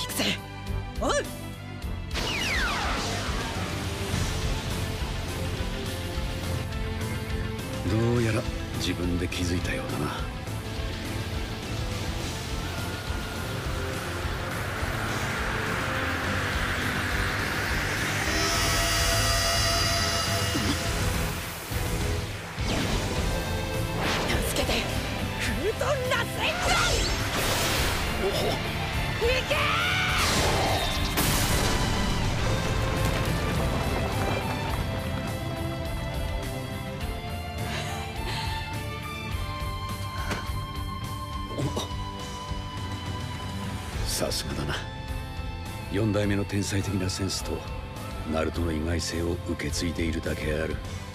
行くぜ。おう。 どうやら自分で気づいたようだな。 助けて、フルトンラセンガン。行けー。 さすがだな。4代目の天才的なセンスとナルトの意外性を受け継いでいるだけある。